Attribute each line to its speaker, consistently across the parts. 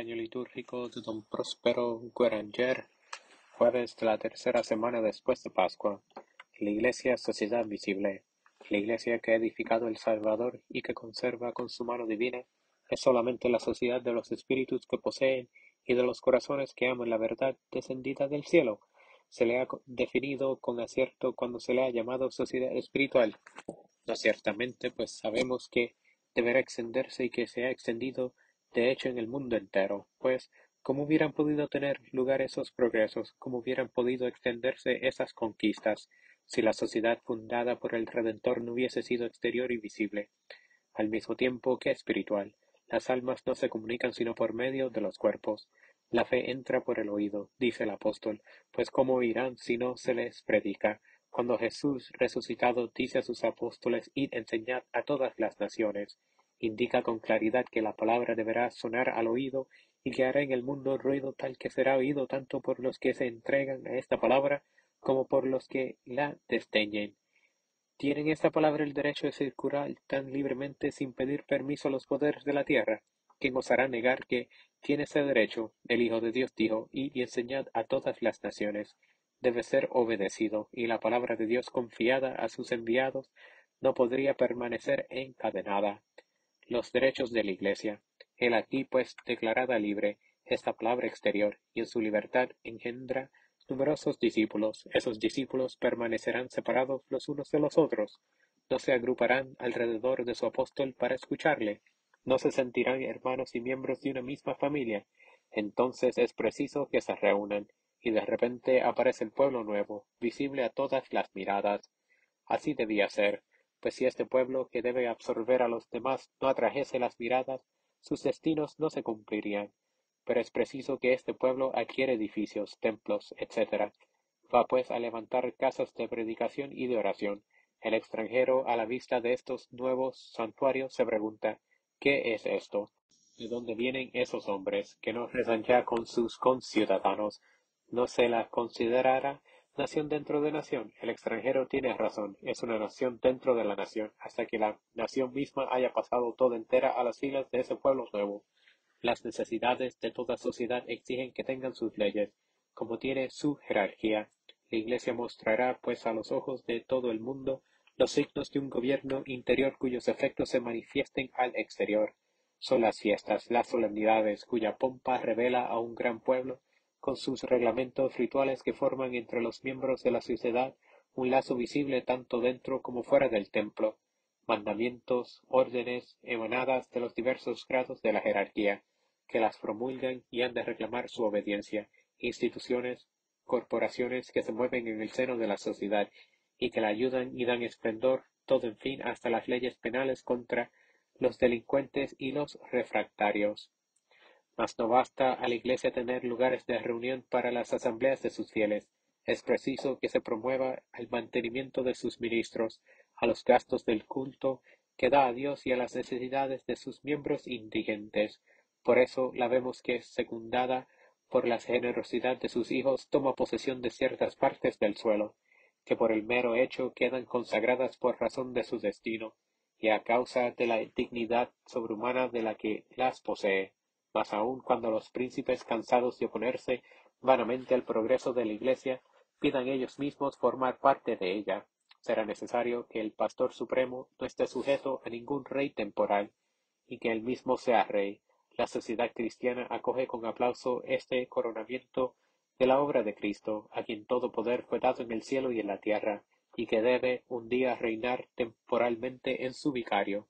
Speaker 1: año litúrgico de Don Próspero Guéranger, jueves de la tercera semana después de Pascua. La Iglesia, sociedad visible. La Iglesia que ha edificado el Salvador y que conserva con su mano divina es solamente la sociedad de los espíritus que poseen y de los corazones que aman la verdad descendida del cielo. Se le ha definido con acierto cuando se le ha llamado sociedad espiritual. No ciertamente, pues sabemos que deberá extenderse y que se ha extendido de hecho en el mundo entero, pues ¿cómo hubieran podido tener lugar esos progresos, cómo hubieran podido extenderse esas conquistas, si la sociedad fundada por el Redentor no hubiese sido exterior y visible, al mismo tiempo que espiritual? Las almas no se comunican sino por medio de los cuerpos. La fe entra por el oído, dice el apóstol, pues ¿cómo oirán si no se les predica? Cuando Jesús resucitado dice a sus apóstoles, id enseñad a todas las naciones, indica con claridad que la palabra deberá sonar al oído y que hará en el mundo ruido tal que será oído tanto por los que se entregan a esta palabra como por los que la desdeñen. ¿Tienen esta palabra el derecho de circular tan libremente sin pedir permiso a los poderes de la tierra? ¿Quién osará negar que tiene ese derecho? El Hijo de Dios dijo, id y enseñad a todas las naciones. Debe ser obedecido, y la palabra de Dios confiada a sus enviados no podría permanecer encadenada. Los derechos de la Iglesia. Él aquí, pues, declarada libre, esta palabra exterior, y en su libertad engendra numerosos discípulos. Esos discípulos permanecerán separados los unos de los otros, no se agruparán alrededor de su apóstol para escucharle, no se sentirán hermanos y miembros de una misma familia. Entonces es preciso que se reúnan, y de repente aparece el pueblo nuevo, visible a todas las miradas. Así debía ser, pues si este pueblo que debe absorber a los demás no atrajese las miradas, sus destinos no se cumplirían. Pero es preciso que este pueblo adquiere edificios, templos, etc. Va pues a levantar casas de predicación y de oración. El extranjero, a la vista de estos nuevos santuarios, se pregunta, ¿qué es esto? ¿De dónde vienen esos hombres que no rezan ya con sus conciudadanos? ¿No se la considerará nación dentro de nación? El extranjero tiene razón, es una nación dentro de la nación, hasta que la nación misma haya pasado toda entera a las filas de ese pueblo nuevo. Las necesidades de toda sociedad exigen que tengan sus leyes, como tiene su jerarquía. La Iglesia mostrará, pues, a los ojos de todo el mundo los signos de un gobierno interior cuyos efectos se manifiesten al exterior. Son las fiestas, las solemnidades, cuya pompa revela a un gran pueblo, con sus reglamentos rituales que forman entre los miembros de la sociedad un lazo visible tanto dentro como fuera del templo, mandamientos, órdenes, emanadas de los diversos grados de la jerarquía, que las promulgan y han de reclamar su obediencia, instituciones, corporaciones que se mueven en el seno de la sociedad y que la ayudan y dan esplendor, todo en fin hasta las leyes penales contra los delincuentes y los refractarios. Mas no basta a la Iglesia tener lugares de reunión para las asambleas de sus fieles, es preciso que se promueva el mantenimiento de sus ministros, a los gastos del culto que da a Dios y a las necesidades de sus miembros indigentes. Por eso la vemos que, secundada por la generosidad de sus hijos, toma posesión de ciertas partes del suelo, que por el mero hecho quedan consagradas por razón de su destino, y a causa de la dignidad sobrehumana de la que las posee. Mas aun cuando los príncipes, cansados de oponerse vanamente al progreso de la Iglesia, pidan ellos mismos formar parte de ella, será necesario que el Pastor Supremo no esté sujeto a ningún rey temporal, y que él mismo sea rey. La sociedad cristiana acoge con aplauso este coronamiento de la obra de Cristo, a quien todo poder fue dado en el cielo y en la tierra, y que debe un día reinar temporalmente en su vicario.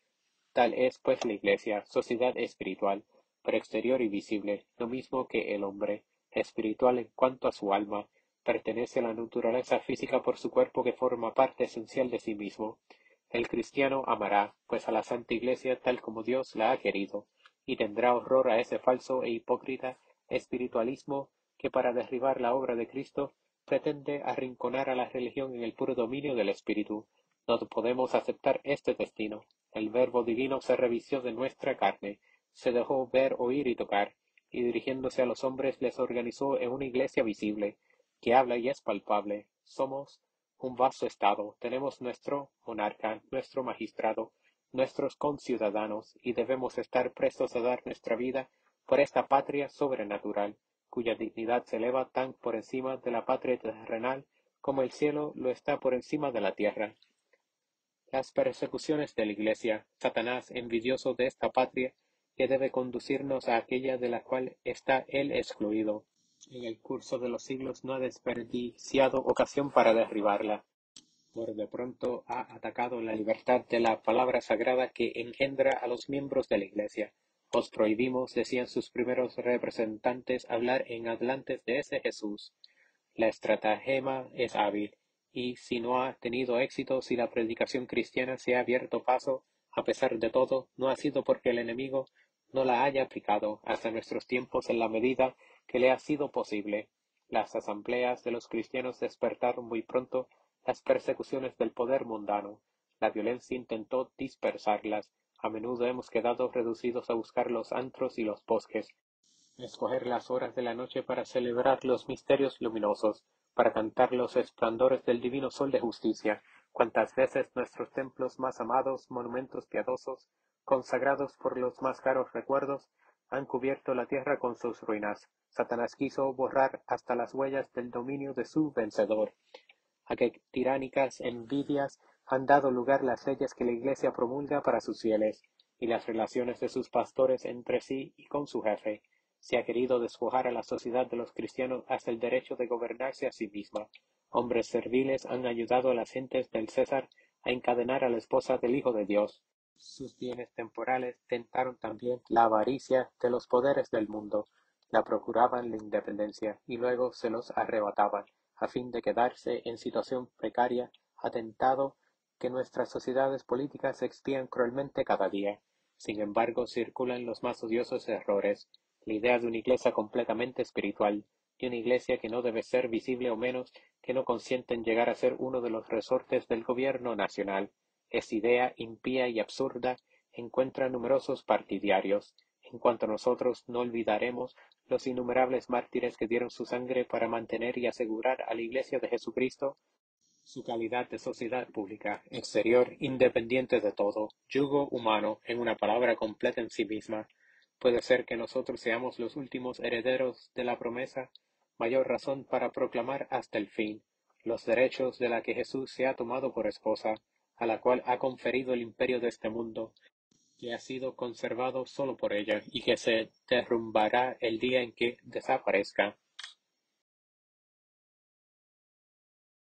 Speaker 1: Tal es pues la Iglesia, sociedad espiritual, pero exterior y visible, lo mismo que el hombre, espiritual en cuanto a su alma, pertenece a la naturaleza física por su cuerpo que forma parte esencial de sí mismo. El cristiano amará, pues a la Santa Iglesia tal como Dios la ha querido, y tendrá horror a ese falso e hipócrita espiritualismo que para derribar la obra de Cristo pretende arrinconar a la religión en el puro dominio del espíritu. No podemos aceptar este destino. El Verbo divino se revistió de nuestra carne, se dejó ver, oír y tocar, y dirigiéndose a los hombres les organizó en una iglesia visible, que habla y es palpable. Somos un vasto Estado, tenemos nuestro monarca, nuestro magistrado, nuestros conciudadanos, y debemos estar prestos a dar nuestra vida por esta patria sobrenatural, cuya dignidad se eleva tan por encima de la patria terrenal como el cielo lo está por encima de la tierra. Las persecuciones de la Iglesia, Satanás envidioso de esta patria, que debe conducirnos a aquella de la cual está él excluido, en el curso de los siglos no ha desperdiciado ocasión para derribarla. Por de pronto ha atacado la libertad de la palabra sagrada que engendra a los miembros de la Iglesia. Os prohibimos, decían sus primeros representantes, hablar en adelante de ese Jesús. La estratagema es hábil, y si no ha tenido éxito, si la predicación cristiana se ha abierto paso, a pesar de todo, no ha sido porque el enemigo no la haya aplicado hasta nuestros tiempos en la medida que le ha sido posible. Las asambleas de los cristianos despertaron muy pronto las persecuciones del poder mundano. La violencia intentó dispersarlas. A menudo hemos quedado reducidos a buscar los antros y los bosques, escoger las horas de la noche para celebrar los misterios luminosos, para cantar los esplendores del divino sol de justicia. Cuántas veces nuestros templos más amados, monumentos piadosos, consagrados por los más caros recuerdos, han cubierto la tierra con sus ruinas. Satanás quiso borrar hasta las huellas del dominio de su vencedor. A qué tiránicas envidias han dado lugar las leyes que la Iglesia promulga para sus fieles, y las relaciones de sus pastores entre sí y con su jefe. Se ha querido despojar a la sociedad de los cristianos hasta el derecho de gobernarse a sí misma. Hombres serviles han ayudado a las gentes del César a encadenar a la esposa del Hijo de Dios. Sus bienes temporales tentaron también la avaricia de los poderes del mundo. La procuraban la independencia y luego se los arrebataban, a fin de quedarse en situación precaria, atentado que nuestras sociedades políticas expían cruelmente cada día. Sin embargo, circulan los más odiosos errores. La idea de una iglesia completamente espiritual, de una iglesia que no debe ser visible o menos, que no consiente en llegar a ser uno de los resortes del gobierno nacional. Esta idea impía y absurda encuentra numerosos partidarios. En cuanto a nosotros, no olvidaremos los innumerables mártires que dieron su sangre para mantener y asegurar a la Iglesia de Jesucristo su calidad de sociedad pública, exterior, independiente de todo, yugo humano, en una palabra completa en sí misma. Puede ser que nosotros seamos los últimos herederos de la promesa, mayor razón para proclamar hasta el fin los derechos de la que Jesús se ha tomado por esposa, a la cual ha conferido el imperio de este mundo, que ha sido conservado solo por ella y que se derrumbará el día en que desaparezca.